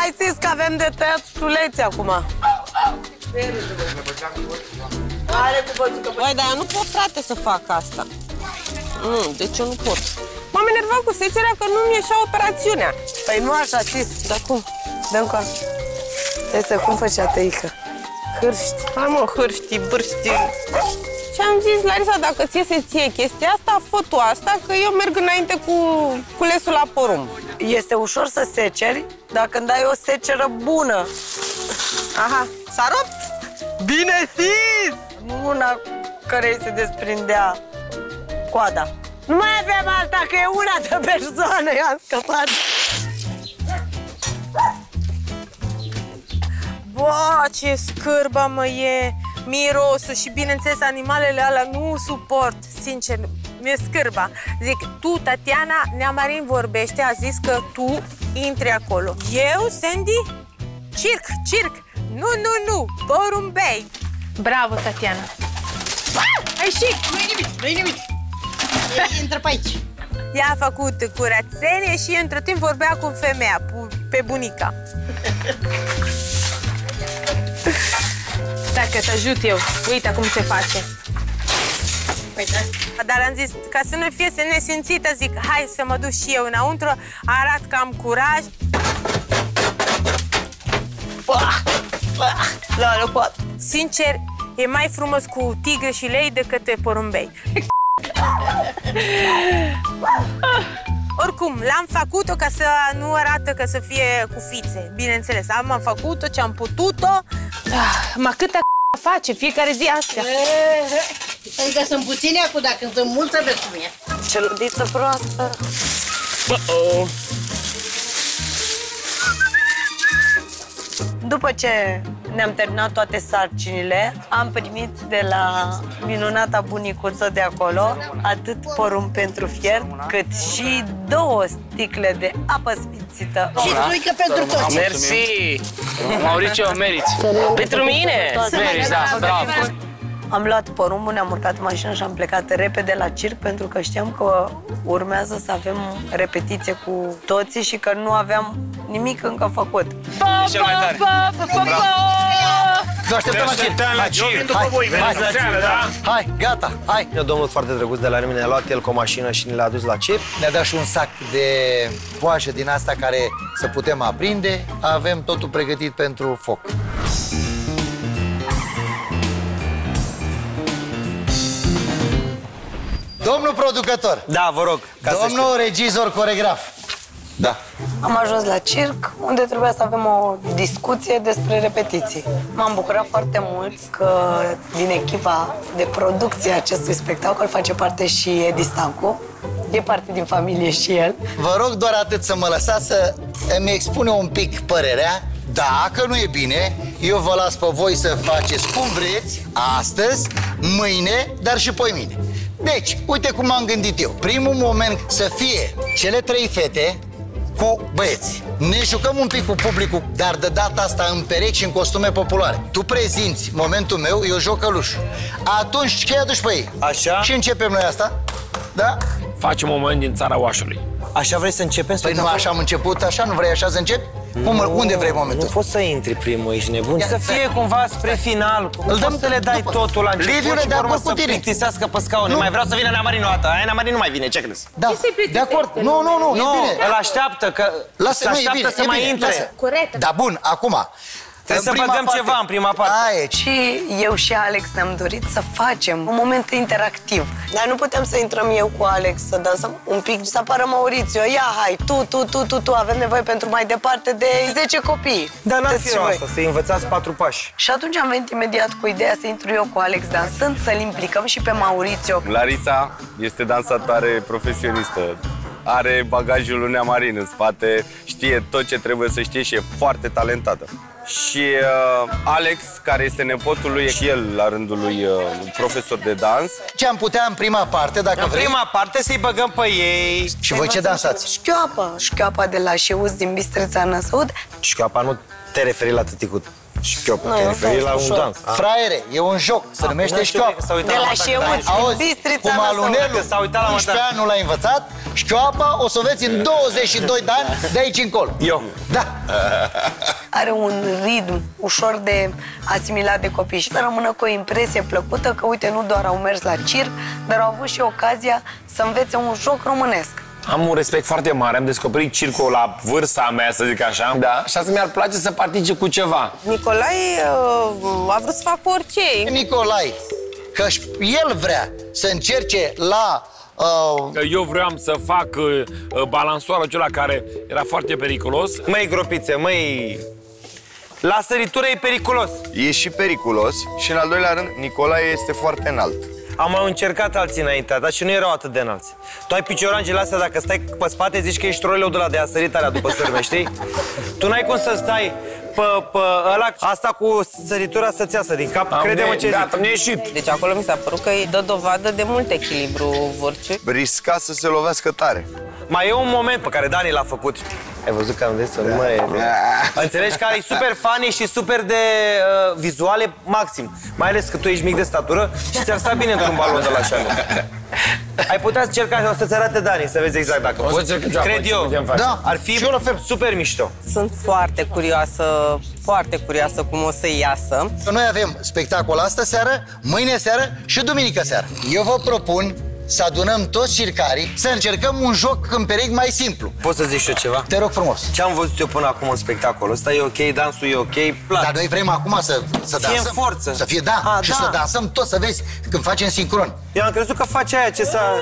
Hai zis că avem de tăiat șuleți acum. Băi, dar eu nu pot, frate, să fac asta. Nu, deci eu nu pot. M-am enervat cu secerea că nu-mi ieșea operațiunea. Păi nu așa, țis. Dar cum? Dă-mi cu asta. Să cum făcea tăică? Hârști. Hai mă, hârști, bârști. Și am zis, Larisa, dacă ție se ție chestia asta, fă tu asta, că eu merg înainte cu culesul la porumb. Este ușor să seceri dacă îmi dai o seceră bună. Aha, s-a rupt? Bine zis! Nu una care se desprindea coada. Nu mai avem alta, că e una de persoană, eu am scăpat. Bă, ce scârbă mă e! Mirosul și, bineînțeles, animalele alea nu suport, sincer, mi-e scârba. Zic, tu, Tatiana, Neamarin vorbește, a zis că tu intri acolo. Eu, Sandy? Circ! Nu, porumbei! Bravo, Tatiana! Ai ieșit! Nu-i nimic! Intră pe aici! Ea a făcut curățenie și între timp vorbea cu femeia, pe bunica. Dacă te ajut eu, uite cum se face. Păi, da. Dar am zis, ca să nu fie nesimțită, zic, hai să mă duc și eu înăuntru, arat că am curaj. Nu pot. Sincer, e mai frumos cu tigre și lei decât porumbei. Oricum, l-am făcut-o ca să nu arată că să fie cu fițe. Bineînțeles, am făcut-o ce am putut-o. Ma câtă face fiecare zi astea? Adică sunt puține acum, dacă sunt mulți, să vezi cum e. Ce ludiță proastă. După ce ne-am terminat toate sarcinile, am primit de la minunata bunicuță de acolo atât porumb pentru fiert, cât și 2 sticle de apă sfințită. Și țuică pentru toți. Mersi! Mauricio, meriți! Pentru mine! Meriți, da, bravo! Am luat porumbul, ne-am urcat în mașină și am plecat repede la circ pentru că știam că urmează să avem repetiție cu toții și că nu aveam nimic încă făcut. Vă așteptăm la circ! Hai, gata, hai! Domnul foarte drăguț de la mine ne-a luat el cu o mașină și ne l-a dus la circ. Ne-a dat și un sac de coajă din asta care să putem aprinde. Avem totul pregătit pentru foc. Domnul producător. Da, vă rog. Domnul regizor coregraf. Da. Am ajuns la circ, unde trebuia să avem o discuție despre repetiții. M-am bucurat foarte mult că din echipa de producție a acestui spectacol face parte și Edi Stancu. E parte din familie și el. Vă rog doar atât să mă lăsați să îmi expune un pic părerea. Dacă nu e bine, eu vă las pe voi să faceți cum vreți, astăzi, mâine, dar și poimine. Deci, uite cum am gândit eu. Primul moment să fie cele 3 fete cu băieți. Ne jucăm un pic cu publicul, dar de data asta în perechi și în costume populare. Tu prezinți momentul meu, eu joc căluș. Atunci ce aduci pe ei? Așa? Și începem noi asta? Da? Facem un moment din țara oașului. Așa vrei să începem? Păi nu așa am început, așa? Nu vrei așa să începi? Unde vrei momentul? Nu poți să intri primul, ești nebun. Să fie cumva spre final. Îl dăm să le dai după. totul la început Liviu, și de urmă acord cu să tine. plictisească pe scaune. Mai vreau să vină Neamarin o dată. Aia Neamarin nu mai vine, ce crezi? Da, de acord. Nu, Nu, e bine. îl așteaptă, că se așteaptă să mai intre. Corect. Da, bun, acum. Trebuie să băgăm ceva în prima parte. Aia, Și eu și Alex ne-am dorit să facem un moment interactiv. Dar nu putem să intrăm eu cu Alex, să dansăm un pic, să apară Maurițiu. Ia, hai, tu, avem nevoie pentru mai departe de 10 copii. Dar n-ar Sunteți fi și voi. asta, să învățați 4 pași. Și atunci am venit imediat cu ideea să intru eu cu Alex dansând, să-l implicăm și pe Maurițiu. Larisa este dansatoare profesionistă. Are bagajul lui Neamarin în spate, știe tot ce trebuie să știe și e foarte talentată. Și Alex, care este nepotul lui, e și el la rândul lui profesor de dans. ce am putea în prima parte, dacă În vrei. prima parte să-i băgăm pe ei. Și voi ce dansați? Șchioapa din la Șeuz din Bistreța Năsăud. Și că apa nu te referi la tăticul Șchiopă, te referi la un dans. Fraiere, e un joc, se numește șchioapă. De la șeuți, Auzi, Bistrița cum alunelul, s-a uitat la 11 ani nu l-a învățat, șchioapa o să o veți în 22 de ani de aici încolo. Eu. Da. Are un ritm ușor de asimilat de copii și să rămână cu o impresie plăcută că, uite, nu doar au mers la circ, dar au avut și ocazia să învețe un joc românesc. Am un respect foarte mare, am descoperit circul la vârsta mea, să zic așa, da? Și asta mi-ar place să particip cu ceva. Nicolae a vrut să facă orice. Nicolae, că el vrea să încerce la... Eu vreau să fac balansoarul acela care era foarte periculos. Măi, gropițe, măi... La săritură e periculos. E și periculos și, în al doilea rând, Nicolae este foarte înalt. Am mai încercat alții înainte, dar și nu erau atât de înalți. Tu ai picioranjele astea, dacă stai pe spate, zici că ești roleu de la de asărit alea după sârme, știi? Tu n-ai cum să stai pe ăla, asta cu săritura să-ți iasă din cap. Crede-mă ce zic. Am ieșit. Deci acolo mi s-a părut că îi dă dovadă de mult echilibru Vârciu. Risca să se lovească tare. Mai e un moment pe care Dani l-a făcut. Ai văzut că am zis să nu mai... Înțelegi că e super funny și super de vizuale maxim. Mai ales că tu ești mic de statură și ți-ar sta bine într-un balon de la așa. Ai putea să încerca să-ți arate Dani, să vezi exact dacă poți. Cred eu. Da, ar fi super mișto. Sunt foarte curioasă cum o să iasă. Noi avem spectacol astă seară, mâine seară și duminică seară. Eu vă propun să adunăm toți circarii, să încercăm un joc în perechi mai simplu. Poți să zici și eu ceva? Te rog frumos. Ce am văzut eu până acum în spectacolul ăsta e ok, dansul e ok, plac. Dar noi vrem acum să dansăm. Fie în forță. Să fie, da, și să dansăm toți, să vezi când facem sincron. Eu am crezut că face aia ce s-a...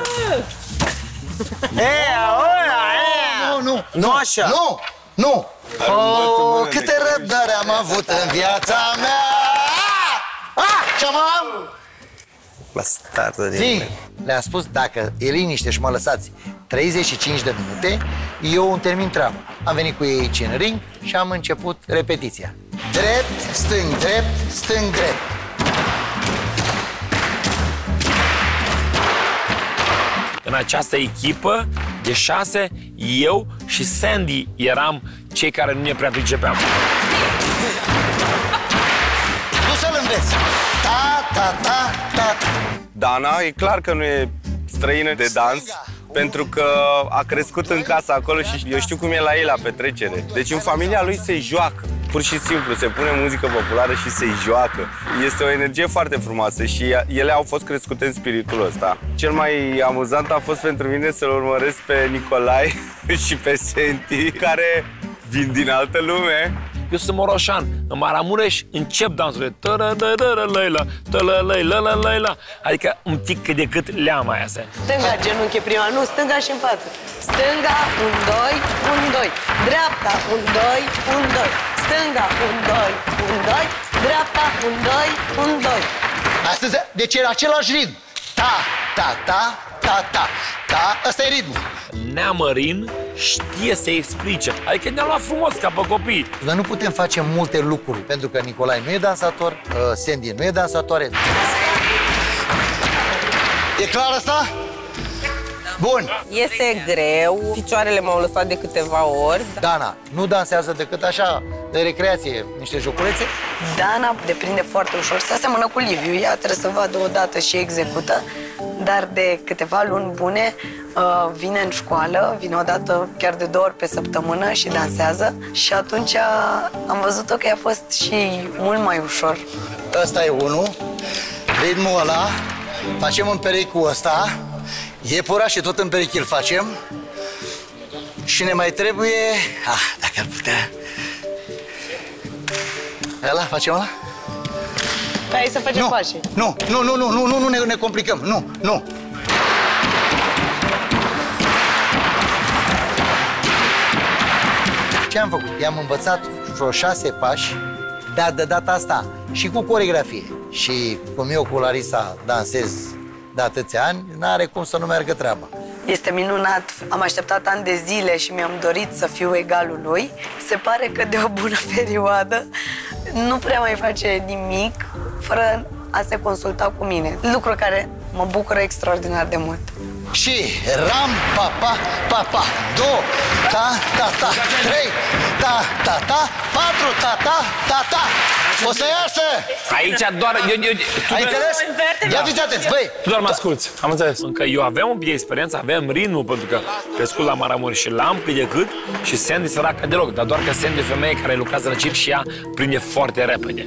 Nu așa. Nu. Oh, câte răbdare am avut în viața mea. Ce-am am? La startul din... Zi, le-am spus, dacă e liniște și mă lăsați 35 de minute, eu îmi termin treaba. Am venit cu ei aici în ring și am început repetiția. Drept, stâng, drept, stâng, drept. În această echipă de 6, eu și Sandy eram cei care nu ne prea pricepeam. Tu să-l înveți. Ta. Dana, e clar că nu e străină de dans, pentru că a crescut în casa acolo și eu știu cum e la ei la petrecere. Deci în familia lui se joacă, pur și simplu, se pune muzică populară și se joacă. Este o energie foarte frumoasă și ele au fost crescute în spiritul ăsta. Cel mai amuzant a fost pentru mine să-l urmăresc pe Nicolae și pe Sandy, care vin din altă lume. Eu sunt moroșan, în Maramureș încep dansurile. Adică un pic cât de cât leama aia. Stânga, genunchi prima, nu, stânga și în față. Stânga, 1, 2, 1, 2. Dreapta, 1, 2, 1, 2. Stânga, 1, 2, 1, 2. Dreapta, 1, 2, 1, 2. Astăzi, deci era același ritm. Ta. Ăsta e ritmul. Neamărin știe să explice. Adică ne-a luat frumos ca pe copii. Noi nu putem face multe lucruri, pentru că Nicolae nu e dansator, Sandy nu e dansatoare. E clar asta? Bun. Este greu, picioarele m-au lăsat de câteva ori. Dana nu dansează decât așa, de recreație, niște joculețe? Dana deprinde foarte ușor. Se asemănă cu Liviu. Ea trebuie să vadă odată și execută. Dar de câteva luni bune vine în școală, vine odată chiar de 2 ori pe săptămână și dansează. Și atunci am văzut-o că i-a fost și mult mai ușor. Ăsta e unul. Ritmul ăla. Facem în perechi cu ăsta. Iepura și tot în perechi îl facem. Și ne mai trebuie... dacă ar putea... Ăla, facem ăla? Hai să facem pași. Nu ne complicăm. Nu. Ce am făcut? I-am învățat vreo 6 pași, dar de data asta și cu coreografie. Și cum eu cu Larisa dansez de atâția ani, n-are cum să nu meargă treaba. Este minunat. Am așteptat ani de zile și mi-am dorit să fiu egalul lui. Se pare că de o bună perioadă nu prea mai face nimic fără a se consulta cu mine. Lucru care mă bucură extraordinar de mult. Și ram, pa, 2, ta, 3, ta, ta, ta, 4, ta, ta, ta, ta. O să iasă! Aici doar... Ai înțeles? Ia fiți atenți, băi! Tu doar mă asculți. Am înțeles. Încă eu aveam un pic de experiență, aveam ritmul, pentru că crescut la Maramureș și l-am cât de cât și Sandy săracă deloc, dar doar că Sandy e femeie care lucrează la circ și ea prinde foarte repede.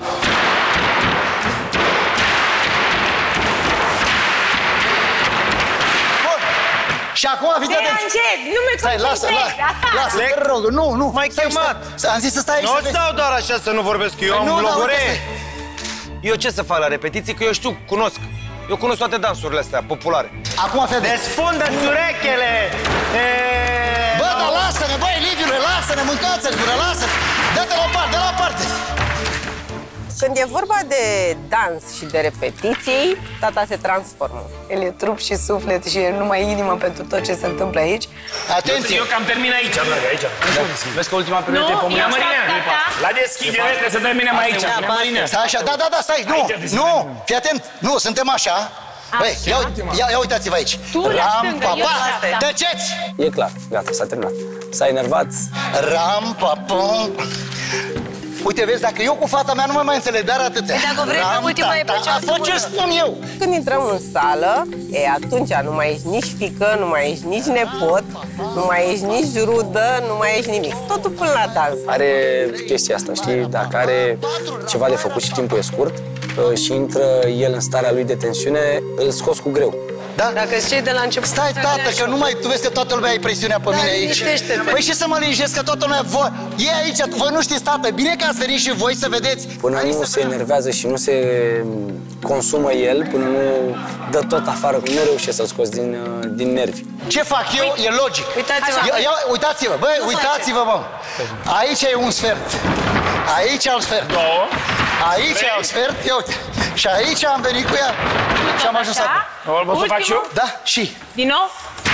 Și acum, fiți atenți! Nu mă Stai, lasă, lasă, te rog, nu, M-ai chemat! Am zis să stai aici. Nu stau doar așa să nu vorbesc, eu am blogure. Eu ce să fac la repetiții, că eu știu, cunosc. Eu cunosc toate dansurile astea populare. Acum, fii atent. Desfundă-ți urechele! Bă, dar lasă-ne, băi, Liviule, lasă-ne, mâncați-l, gură, lasă-ne! Dă-te la o parte, dă la o parte! Când e vorba de dans și de repetiții, tata se transformă. El e trup și suflet și e numai inimă pentru tot ce se întâmplă aici. Atenție! Eu cam termin aici, dragă, aici. Vezi că ultima perioadă e pe mâine. La deschidere trebuie să terminăm aici. Stai așa, da, stai, nu, fii atent, nu, suntem așa. Băi, ia uitați-vă aici. Rampa, pa, tăceți! E clar, gata, s-a terminat. S-a enervat. Rampa, pum. Uite, vezi, dacă eu cu fata mea nu mă mai înțeleg, dar atâția. Dacă vrei pe ultima e pe cea bună. Fă ce spun eu. Când intrăm în sală, atunci nu mai ești nici fică, nu mai ești nici nepot, nu mai ești nici rudă, nu mai ești nimic. Totul până la dans. Are chestia asta, știi? Dacă are ceva de făcut și timpul e scurt și intră el în starea lui de tensiune, îl scoți cu greu. Da? Dacă știi de la început... Stai, tată, că nu mai... Tu vezi că toată lumea ai presiunea pe mine aici. Păi și să mă liniștesc, că toată lumea... E aici, voi nu știți, tată. Bine că ați venit și voi să vedeți. Până nu se enervează și nu se consumă el, până nu dă tot afară, nu reușește să-l scoți din nervi. Ce fac eu? E logic. Uitați-vă. Uitați-vă, băi, uitați-vă, mă. Aici e un sfert. Aici e un sfert. Aici e un sfert, ia uite. Și aici am venit cu ea și am ajuns acum. Pot să fac și eu? Da, și. Din nou?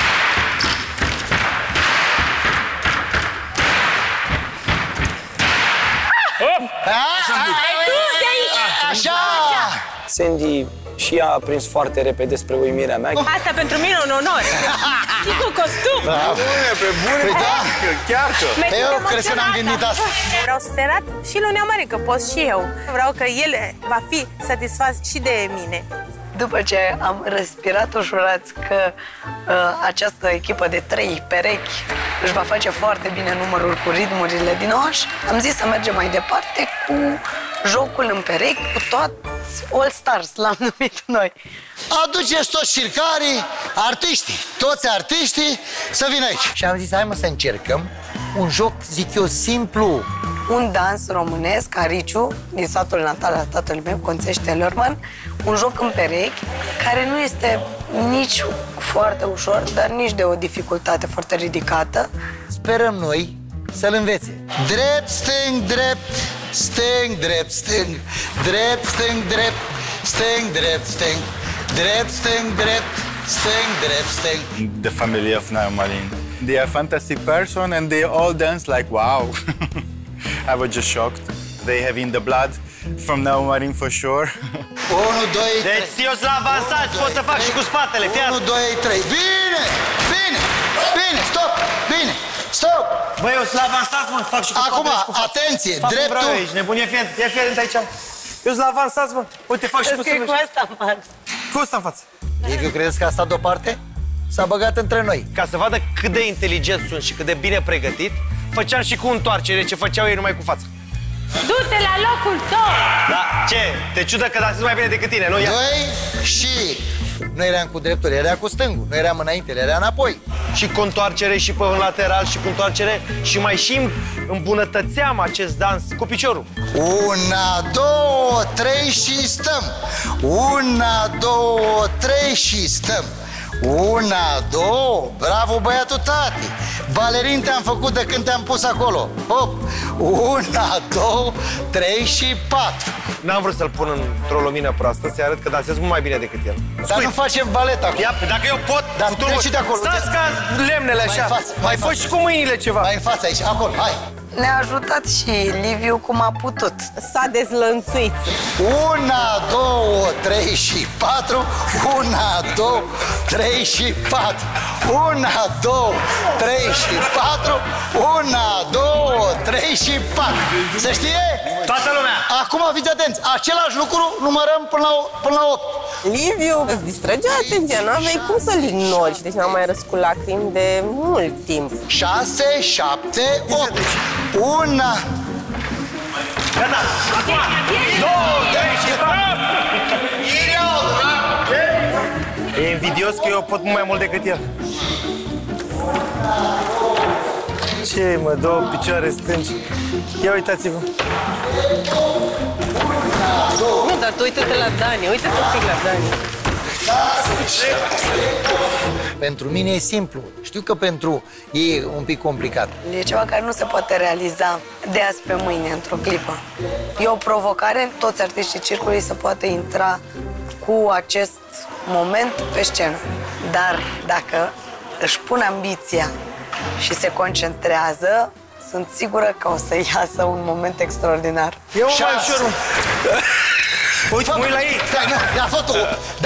Așa! Sandy și ea a prins foarte repede spre uimirea mea. Asta pentru mine e un onor. Și cu costum. Pe bune, da. Chiar că. Eu cred că n-am gândit asta. Vreau să se arăt și lui Neamărin, că pot și eu. Vreau că el va fi satisfat și de mine. După ce am respirat ușurați că această echipă de 3 perechi își va face foarte bine numărul cu ritmurile din oraș, am zis să mergem mai departe cu jocul în perechi, cu toți All Stars, l-am numit noi. Aduceți toți circarii, artiștii, toți artiștii să vină aici. Și am zis, hai mă să încercăm un joc, zic eu, simplu. Un dans românesc, Ariciu, din satul natal al tatălui meu, Conțeș Tellerman, un joc în perechi, care nu este nici foarte ușor, dar nici de o dificultate foarte ridicată. Sperăm noi să-l învețe. Drept, stâng, drept, stâng, drept, stâng, drept, stâng, drept, stâng, drept, stâng, drept, stâng, drept, stâng, drept, stâng. The family of Neamărin. They are fantastic person and they all dance like wow. I was just shocked. They have in the blood from Neamărin for sure. 1, 2, 3. Deci eu sunt avansat, pot să fac și cu spatele, fii 1, 2, 3. Bine! Bine! Bine! Stop! Bine! Stop! Băi, eu sunt avansat, mă, fac și cu spatele. Acum, și cu atenție, fac dreptul. Ești nebunie, fie atent aici. Eu sunt avansat, mă. Uite, fac și cu spatele. Cu asta în față. Cu asta în față. Liviu, credeți că a stat deoparte? S-a băgat între noi. Ca să vadă cât de inteligent sunt și cât de bine pregătit, făceam și cu întoarcere ce făceau ei numai cu fața. Du-te la locul tău! Da, ce? Te ciudă că dansezi mai bine decât tine, nu? 2 și... Nu eram cu dreptul, era cu stângul. Nu eram înainte, era înapoi. Și cu întoarcere și pe lateral și cu întoarcere și mai și îmbunătățeam acest dans cu piciorul. 1, 2, 3 și stăm. 1, 2, 3 și stăm. 1, 2, bravo băiatul tati. Balerin te-am făcut de când te-am pus acolo. Hop. 1, 2, 3 și 4. N-am vrut să-l pun într-o lumină proastă, să-i arăt că dansez mult mai bine decât el. Dar nu facem balet acum. Ia, dacă eu pot, dar treci de acolo. Stați ca lemnele așa. Mai fă și cu mâinile ceva. Mai în față aici, acolo, hai. Ne-a ajutat și Liviu cum a putut. S-a dezlănțuit. 1, 2, 3 și 4. 1, 2, 3 și 4. 1, 2, 3 și 4. 1, 2, 3 și 4. Se știe? Toată lumea! Acum fiți atenți, același lucru numărăm până la 8. Liviu, îți distrăgea atenția, nu aveai cum să-l ignori. Deci n-am mai râs cu lacrimi de mult timp. 6, 7, 8. Una. Gata! Acum! 2, 3 și 4! E invidios că eu pot mai mult decât el. Ce, mă, două picioare stângi. Ia uitați-vă. Nu, dar tu uite-te la Dani, uite-te un pic la Dani. Pentru mine e simplu. Știu că pentru ei e un pic complicat. E ceva care nu se poate realiza de azi pe mâine, într-o clipă. E o provocare, toți artiștii circului să poată intra cu acest moment pe scenă. Dar dacă își pun ambiția și se concentrează, sunt sigură că o să iasă un moment extraordinar. E un mai ușor. Uite, mă uit la ei. Stai, nu, ia fă tu.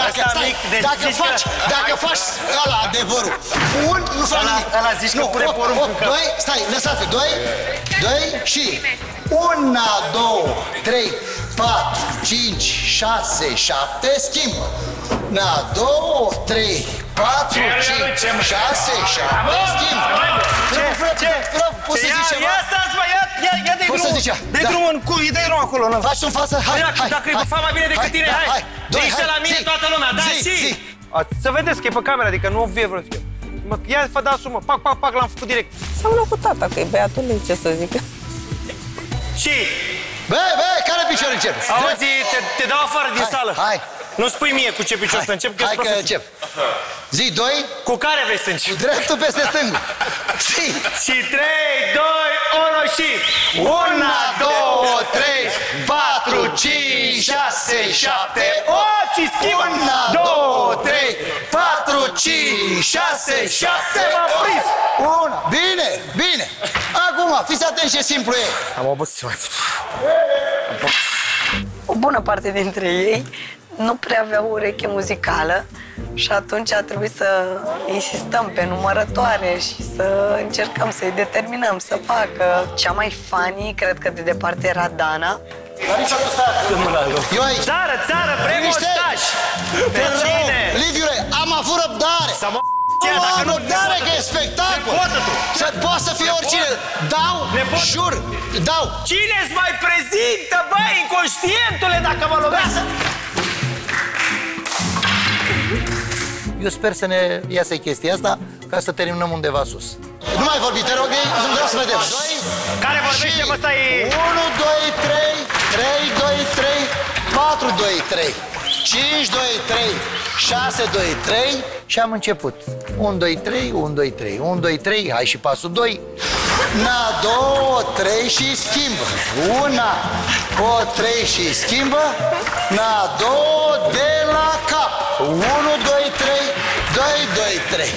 Dacă faci ăla adevărul, bun, nu faci nimic. Ăla zici că pune porumbul în cap. 2, stai, lăsați-o. 2 și 1, 2, 3, 4, 5, 6, 7, schimbă. 2, 3, 4, 5, 6, 7, schimbă. Ce? Poți să zici ceva? Ia stați, mă, ia de drumul. De drumul în cur, dai drumul acolo. Faci în față, hai. Dacă e fac mai bine decât tine, hai. Zici la mine toată lumea, da, și... Să vedeți că e pe cameră, adică nu vie vreo schimb. Ia, fă dasul, mă, pac, l-am făcut direct. Seamănă cu tata, că e băiatul lui, ce să zic. Și... Bă, care picior începi? Auzi, te dau afară din sală. Hai. Nu spui mie cu ce picior să încep, că hai că încep. Zi 2. Cu care vrei să începi? Dreptul peste stângul. Zi. Și 3, 2, 1 și... 1, 2, 3, 4, 5, 6, 7, 8 și schimbă! 2, 3, 4, 5, 6, 7, 8! Bine! Acum, fiți atenți ce simplu e. Am obosit mai O bună parte dintre ei nu prea aveau ureche muzicală și atunci a trebuit să insistăm pe numărătoare și să încercăm să-i determinăm să facă. Cea mai funny, cred că de departe, era Dana. Eu aici. Țară, vrem ostaș! Pe cine? Liviule, am avut răbdare. Am răbdare că e spectacol. Poate să fie oricine. Dau, jur, dau. Cine-ți mai prezintă, băi, inconștientule, dacă mă lovească? Eu sper să ne iasă chestia asta ca să terminăm undeva sus. Nu mai vorbi, te rog, vreau să vedem. 2. Care vorbește, mă, stai? 1, 2, 3, 3, 2, 3, 4, 2, 3, 5, 2, 3, 6, 2, 3 și am început. 1, 2, 3, 1, 2, 3, 1, 2, 3, hai și pasul 2. 2, 3 și schimbă. 1, 2, 3 și schimbă. 2, de la cap. 1, 2, 3, 2, 2, 3, 3,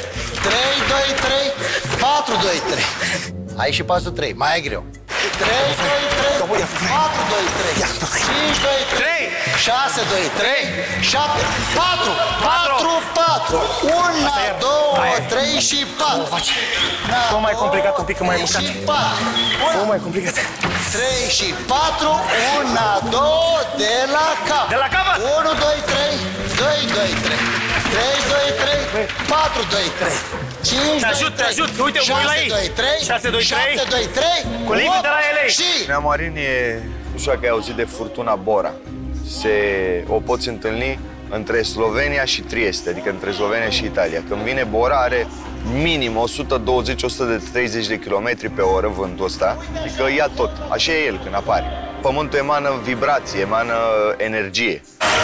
2, 3, 4, 2, 3. Hai și pasul 3, mai e greu. 3, 2, 3, 4, 2, 3, 5, 2, 3, 6, 2, 3, 7, 4, 4, 1, 2, 3 și 4. Fă mai complicat un pic, că mai mucat. Fă mai complicat. 3 și 4, 1, 2, de la cap. De la capăt! 1, 2, 3, 2, 2, 3, 3, 2, 3, 4, 2, 3, 5, te ajut, uite, mă uit la ei. 6, 2, 3, 7, 2, 3, cu Liviu de la LA. Și... Neamarin e, nu știu dacă ai auzit de furtuna Bora. O poți întâlni între Slovenia și Trieste, adică între Slovenia și Italia. Când vine Bora, are minim 120-130 de km pe oră vântul ăsta, adică ia tot. Așa e el când apare. Pământul emană vibrație, emană energie.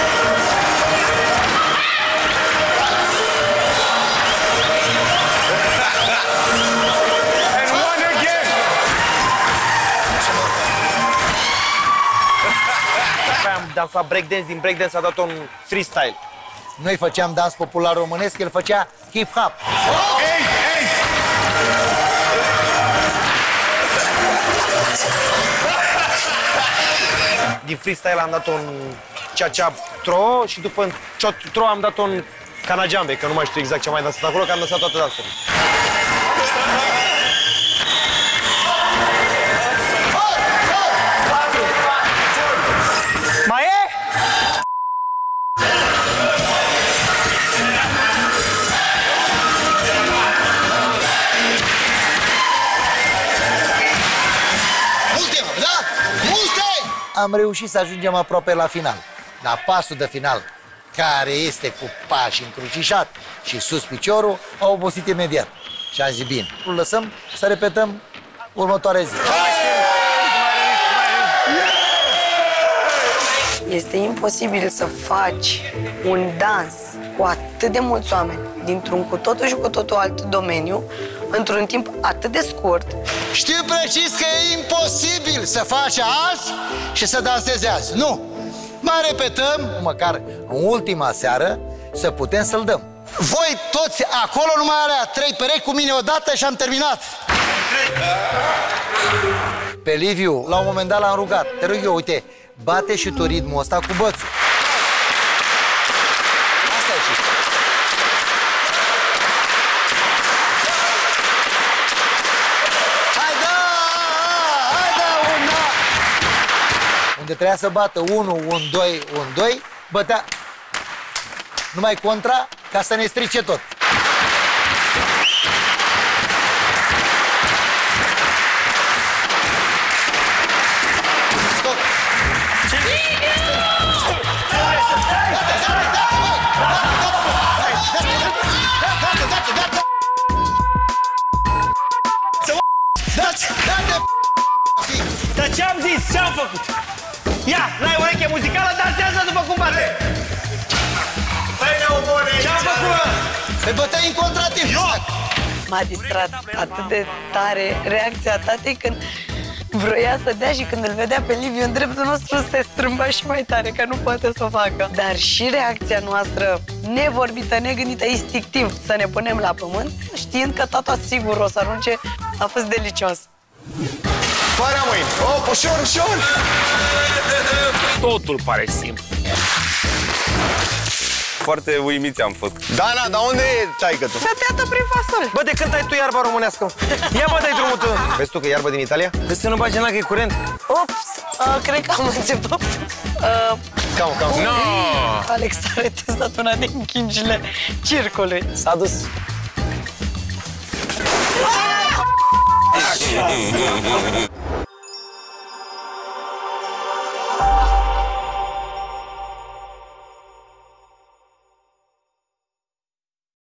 Am dansat breakdance, din breakdance a dat un freestyle. Noi făceam dans popular românesc, el făcea hip-hop. Din freestyle am dat un cha-cha tro și după tro am dat un canajambe, că nu mai știu exact ce am mai dansat acolo, că am dansat toate dansurile. am reușit să ajungem aproape la final. Dar pasul de final, care este cu pași încrucișat și sus piciorul, a obosit imediat. Și am zis, bine, îl lăsăm să repetăm următoarea zi. Este imposibil să faci un dans cu atât de mulți oameni, dintr-un cu totul și cu totul alt domeniu, într-un timp atât de scurt. Știu precis că e imposibil să faci azi și să dansezi azi. Nu! Mai repetăm, măcar în ultima seară, să putem să-l dăm. Voi toți acolo, numai alea 3 perechi cu mine odată și am terminat. Pe Liviu, la un moment dat l-am rugat. Te rog eu, uite, bate și tu ritmul ăsta cu bățul. Asta e și. Hai da, una! Unde trebuia să bată 1, 1, 2, 1, 2, bătea numai contra ca să ne strice tot. Dar ce-am zis? Ce-am făcut? Ia, n-ai ureche muzicală, dansează după cum bate! Ce-am făcut? Pe bătăi în contrativ! M-a distrat atât de tare reacția tatei când vroia să dea și când îl vedea pe Liviu în dreptul nostru se strâmba și mai tare, că nu poate să o facă. Dar și reacția noastră nevorbită, negândită, instinctiv să ne punem la pământ, știind că tata sigur o să arunce, a fost delicios. Fără mâini! Oh, ușor, ușor! Totul pare simplu. Foarte uimiți am fost. Dana, dar unde e taică-tu? Tăteată prin fasole. Bă, de când ai tu iarba românească? Ia, bă, dai drumul tu! Vezi tu că e iarbă din Italia? Vezi să nu bagi în la că e curent. Ops, cred că am înțepat. Cam. No! Alex a retestat una din chingile circului. S-a dus. Așa.